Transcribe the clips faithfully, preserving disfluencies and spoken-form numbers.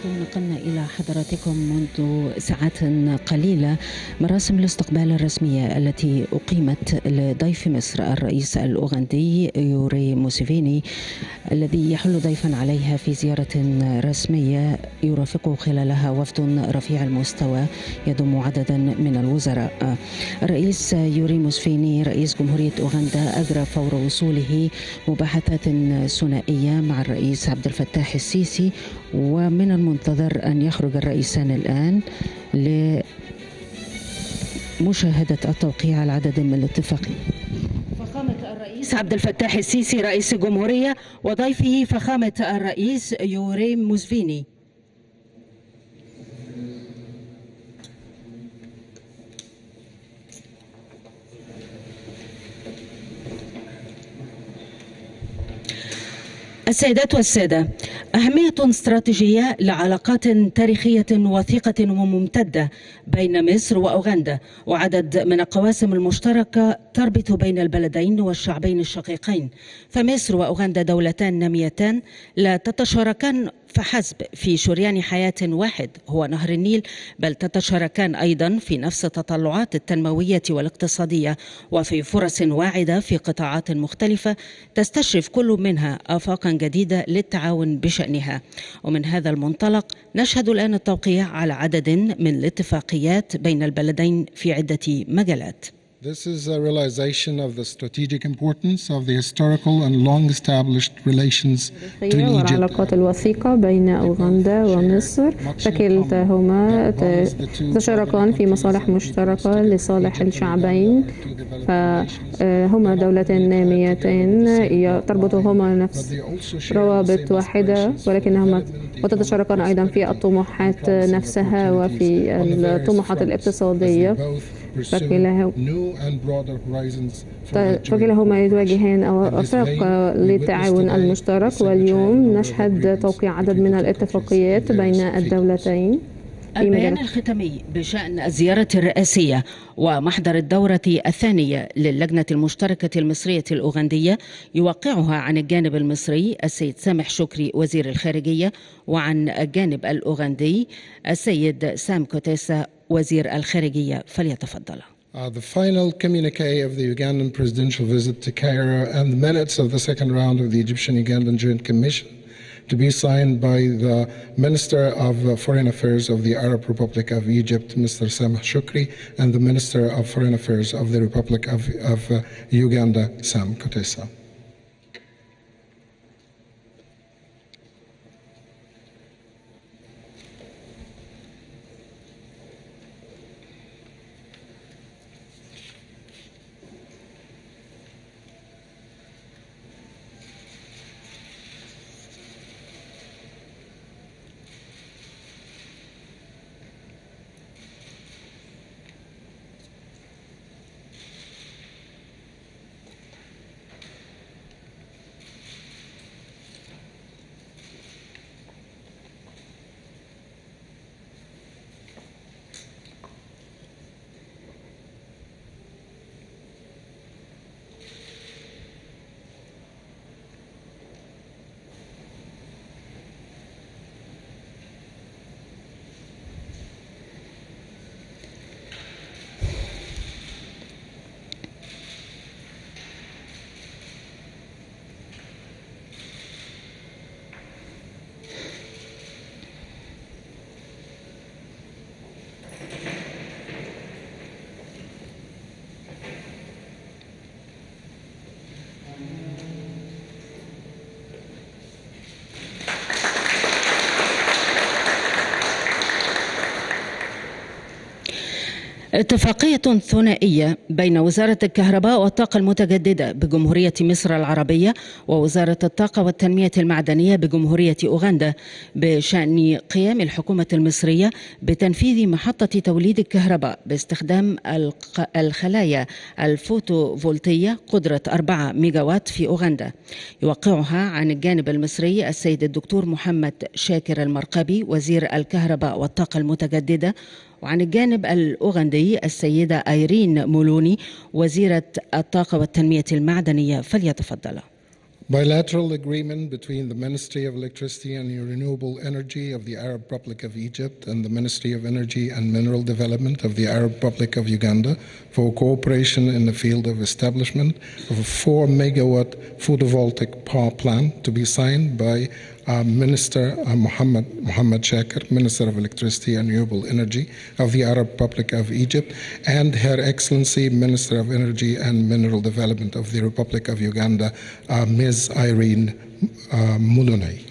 نقلنا إلى حضراتكم منذ ساعات قليلة مراسم الاستقبال الرسمية التي أقيمت لضيف مصر الرئيس الأوغندي يوري موسيفيني الذي يحل ضيفا عليها في زيارة رسمية يرافقه خلالها وفد رفيع المستوى يضم عددا من الوزراء. الرئيس يوري موسيفيني رئيس جمهورية أوغندا أجرى فور وصوله مباحثات ثنائية مع الرئيس عبد الفتاح السيسي، ومن المنتظر أن يخرج الرئيسان الآن لمشاهدة التوقيع على عدد من الاتفاقيات. فخامة الرئيس عبد الفتاح السيسي رئيس الجمهورية وضيفه فخامة الرئيس يوري موسيفيني. السيدات والسادة، أهمية استراتيجية لعلاقات تاريخية وثيقة وممتدة بين مصر وأوغندا، وعدد من القواسم المشتركة تربط بين البلدين والشعبين الشقيقين. فمصر وأوغندا دولتان ناميتان لا تتشاركان فحسب في شريان حياة واحد هو نهر النيل، بل تتشاركان أيضا في نفس التطلعات التنموية والاقتصادية وفي فرص واعدة في قطاعات مختلفة تستشرف كل منها آفاقا جديدة للتعاون بشأنها. ومن هذا المنطلق نشهد الآن التوقيع على عدد من الاتفاقيات بين البلدين في عدة مجالات. This is a realization of the strategic importance of the historical and long-established relations between Egypt. والعلاقات الوثيقة بين أوغندا ومصر، فكلتاهما تشاركان في مصالح مشتركة لصالح الشعبين، فهما دولتين ناميتين تربطهما نفس روابط واحدة، ولكنهما وتتشاركان أيضا في الطموحات نفسها وفي الطموحات الاقتصادية. فكلاهما يواجهان آفاق للتعاون المشترك، واليوم نشهد توقيع عدد من الاتفاقيات بين الدولتين. البيان الختامي بشأن الزيارة الرئاسية ومحضر الدورة الثانية للجنة المشتركة المصرية الأوغندية يوقعها عن الجانب المصري السيد سامح شكري وزير الخارجية، وعن الجانب الأوغندي السيد سام كوتيسا وزير الخارجية. فليتفضل. Uh, the final communique of the Ugandan presidential visit to Cairo and the minutes of the second round of the Egyptian-Ugandan Joint Commission to be signed by the Minister of uh, Foreign Affairs of the Arab Republic of Egypt, Mister Sameh Shukri, and the Minister of Foreign Affairs of the Republic of, of uh, Uganda, Sam Kutesa. اتفاقية ثنائية بين وزارة الكهرباء والطاقة المتجددة بجمهورية مصر العربية ووزارة الطاقة والتنمية المعدنية بجمهورية أوغندا بشأن قيام الحكومة المصرية بتنفيذ محطة توليد الكهرباء باستخدام الخلايا الفوتوفولتية قدرة أربعة ميجاوات في أوغندا. يوقعها عن الجانب المصري السيد الدكتور محمد شاكر المرقبي وزير الكهرباء والطاقة المتجددة، وعن الجانب الأوغندي السيدة أيرين مولوني وزيرة الطاقة والتنمية المعدنية. فليتفضل. Bilateral agreement between the Ministry of Electricity and Renewable Energy of the Arab Republic of Egypt and the Ministry of Energy and Mineral Development of the Arab Republic of Uganda for cooperation in the field of establishment of a four megawatt photovoltaic power plant to be signed by uh, Minister uh, Mohammed, Mohammed Shakir, Minister of Electricity and Renewable Energy of the Arab Republic of Egypt, and Her Excellency Minister of Energy and Mineral Development of the Republic of Uganda, uh, Miz Irene uh, Muluney.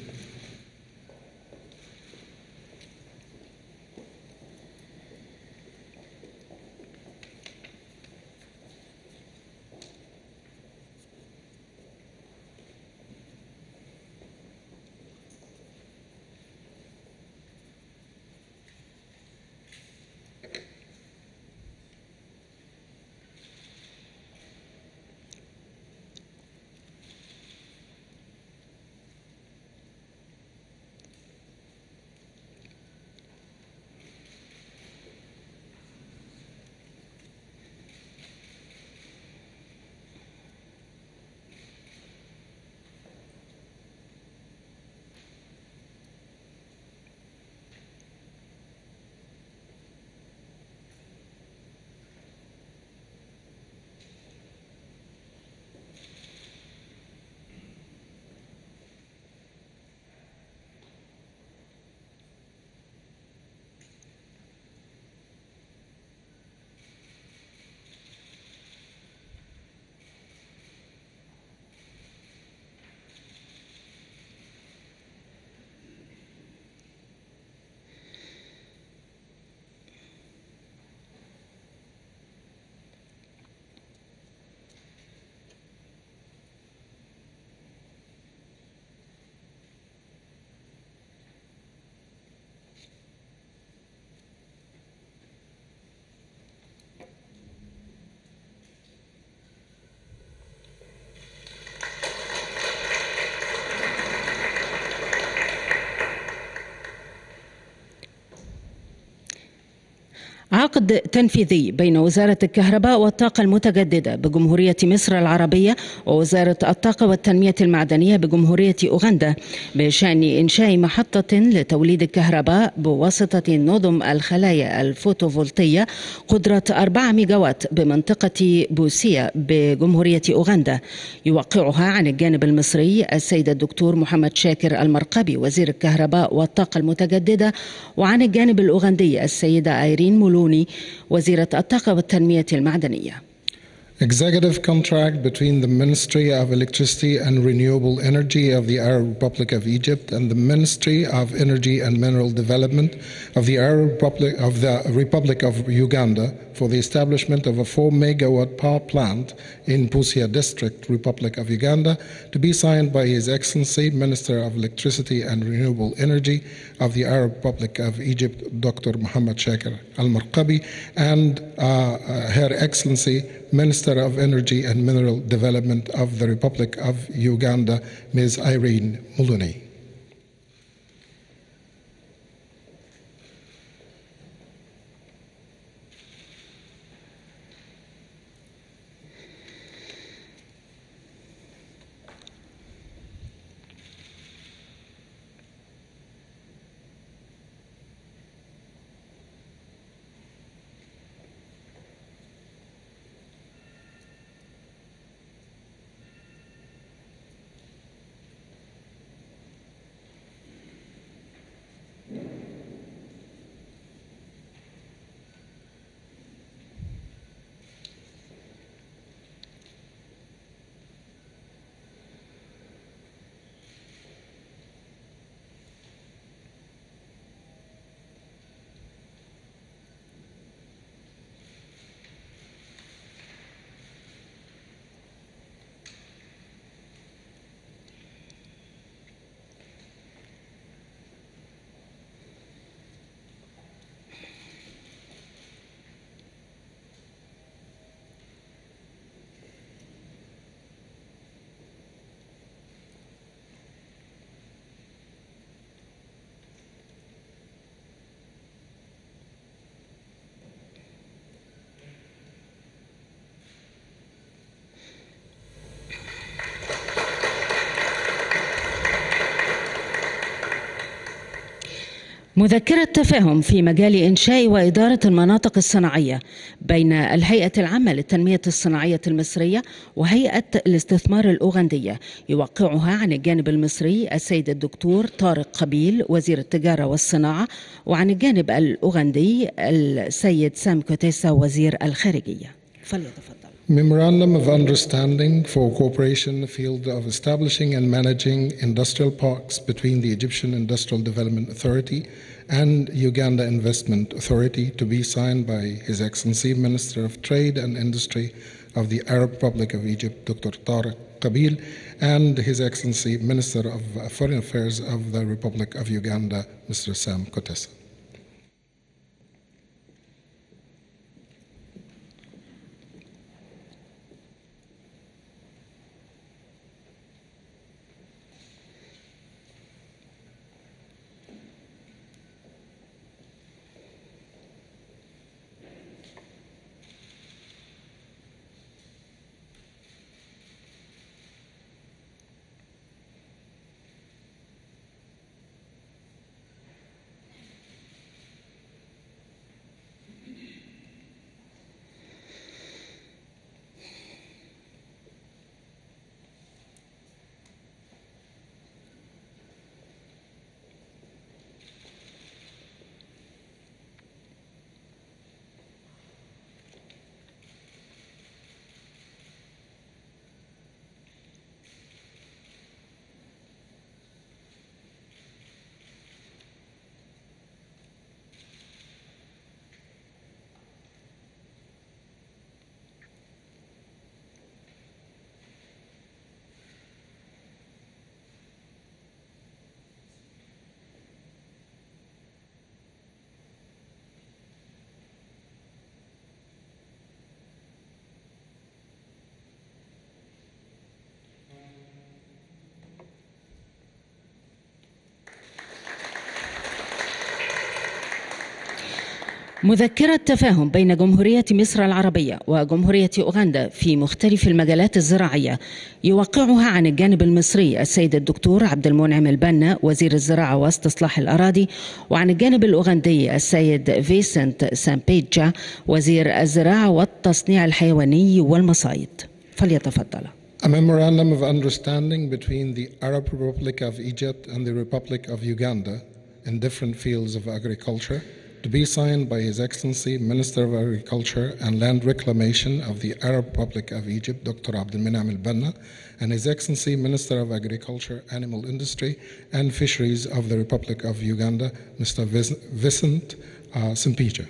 عقد تنفيذي بين وزارة الكهرباء والطاقة المتجددة بجمهورية مصر العربية ووزارة الطاقة والتنمية المعدنية بجمهورية أوغندا بشأن إنشاء محطة لتوليد الكهرباء بواسطة نظم الخلايا الفوتوفولتية قدرة أربعة ميجاوات بمنطقة بوسيا بجمهورية أوغندا، يوقعها عن الجانب المصري السيد الدكتور محمد شاكر المرقبي وزير الكهرباء والطاقة المتجددة، وعن الجانب الأوغندي السيدة آيرين مولوني وزيرة الطاقة والتنمية المعدنية. Executive contract between the Ministry of Electricity and Renewable Energy of the Arab Republic of Egypt and the Ministry of Energy and Mineral Development of the Arab Republic of the Republic of Uganda for the establishment of a four megawatt power plant in Busia District, Republic of Uganda, to be signed by His Excellency Minister of Electricity and Renewable Energy of the Arab Republic of Egypt, Doctor Mohammed Shakir Al-Marqabi, and uh, Her Excellency Minister of Energy and Mineral Development of the Republic of Uganda, Miz Irene Muluney. مذكرة تفاهم في مجال إنشاء وإدارة المناطق الصناعية بين الهيئة العامة للتنمية الصناعية المصرية وهيئة الاستثمار الأوغندية يوقعها عن الجانب المصري السيد الدكتور طارق قبيل وزير التجارة والصناعة، وعن الجانب الأوغندي السيد سام كوتيسا وزير الخارجية. فليتفضل. Memorandum of Understanding for Cooperation in the field of establishing and managing industrial parks between the Egyptian Industrial Development Authority and Uganda Investment Authority, to be signed by His Excellency Minister of Trade and Industry of the Arab Republic of Egypt, Doctor Tariq Qabil, and His Excellency Minister of Foreign Affairs of the Republic of Uganda, Mister Sam Kutesa. مذكرة تفاهم بين جمهورية مصر العربية وجمهورية أوغندا في مختلف المجالات الزراعية يوقعها عن الجانب المصري السيد الدكتور عبد المنعم البنا وزير الزراعة واستصلاح الأراضي، وعن الجانب الأوغندي السيد فيسنت سامبيجا وزير الزراعة والتصنيع الحيواني والمصايد. فليتفضل. A memorandum of understanding between the Arab Republic of Egypt and the Republic of Uganda in different fields of agriculture, to be signed by His Excellency Minister of Agriculture and Land Reclamation of the Arab Republic of Egypt, Doctor Abdel Menam Al-Banna, and His Excellency Minister of Agriculture, Animal Industry and Fisheries of the Republic of Uganda, Mister Vincent uh, Simpija.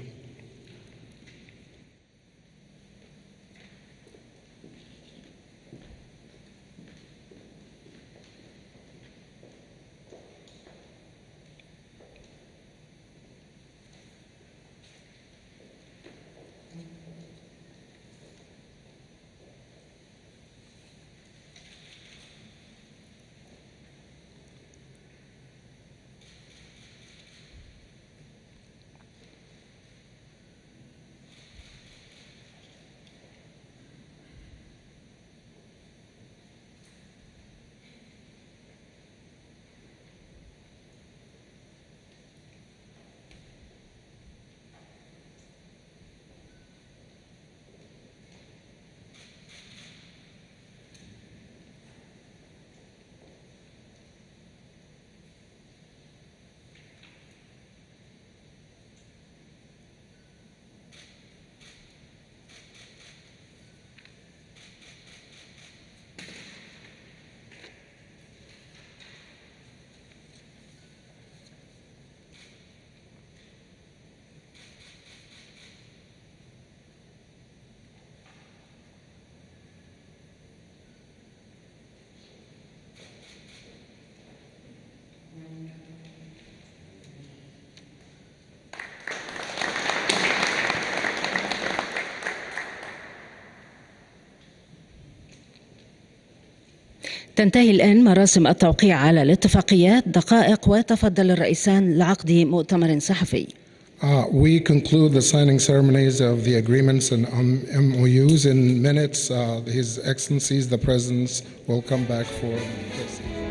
تنتهي الآن مراسم التوقيع على الاتفاقيات. دقائق وتفضل الرئيسان لعقد مؤتمر صحفي. Uh, we conclude the signing ceremonies of the agreements and um, M O Us in minutes. Uh, His Excellencies, the Presidents, will come back for this.